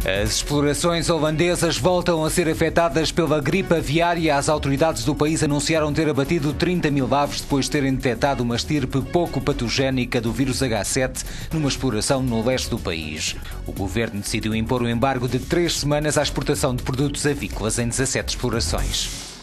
As explorações holandesas voltam a ser afetadas pela gripe aviária. As autoridades do país anunciaram ter abatido 30 mil aves depois de terem detectado uma estirpe pouco patogénica do vírus H7 numa exploração no leste do país. O governo decidiu impor um embargo de 3 semanas à exportação de produtos avícolas em 17 explorações.